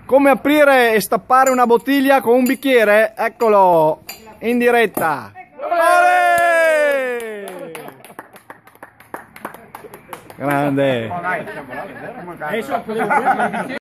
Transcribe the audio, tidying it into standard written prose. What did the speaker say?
come aprire e stappare una bottiglia con un bicchiere? Eccolo, in diretta. Olè! Grande.